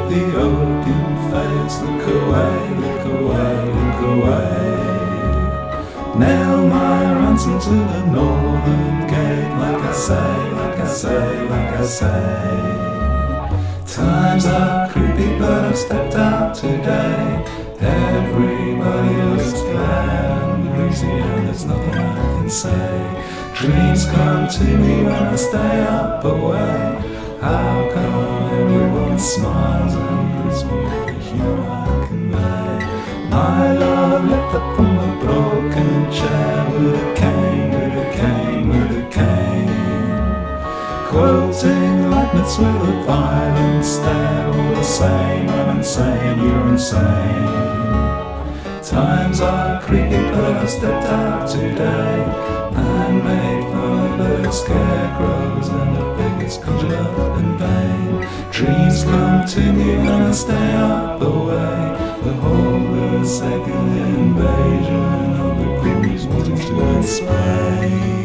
the opium fades. Look away, look away, look away. Nail my ransom to the northern gate. Like I say, like I say, like I say. Times are creepy, but I've stepped out today. Everybody looks glad and greasy, and there's nothing I can say. Dreams come to me when I stay up away. How come everyone smiles and greets me with the humor I convey? My love leapt up from a broken chair with a cane, with a cane, with a cane. Quoting Leibniz with a violent stare. All the same, I'm insane, you're insane. Times are creepy, but I've stepped out today and made fun of the scarecrows and the figures conjured up in vain. Dreams come to me when I stay up away. Behold the second invasion of the creeps wanting to explain.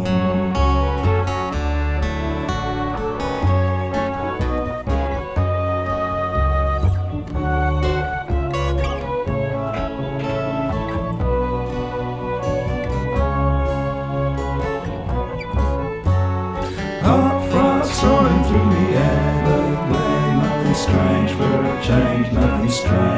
Hot frost soaring through the air, the blame, nothing strange for a change, nothing strange.